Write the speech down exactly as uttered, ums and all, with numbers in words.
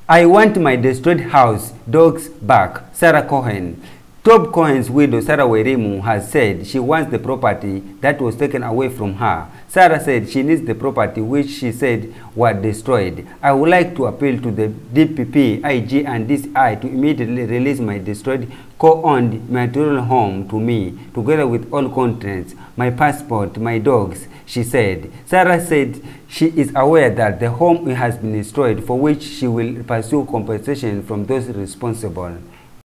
I want my destroyed house, dogs back. Sarah Cohen. Tob Cohen's widow, Sarah Wairimu, has said she wants the property that was taken away from her. Sarah said she needs the property which she said were destroyed. I would like to appeal to the D P P, I G, and this I to immediately release my destroyed co-owned material home to me, together with all contents, my passport, my dogs, she said. Sarah said she is aware that the home has been destroyed, for which she will pursue compensation from those responsible.